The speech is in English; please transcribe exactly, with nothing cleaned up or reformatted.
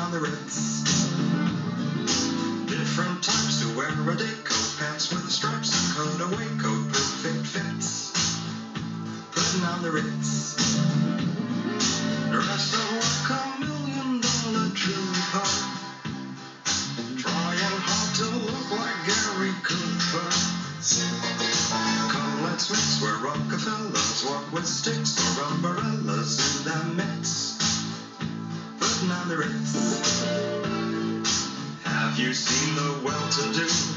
on the Ritz. Different times to wear a day coat, pants with stripes, a coat, a waistcoat, perfect fits. Putting on the Ritz. Dressed up like a million dollar trooper, trying hard to look like Gary Cooper. Come, let's mix where Rockefellers walk with sticks or umbrellas in their mix. Putting on the Ritz. Have you seen the well-to-do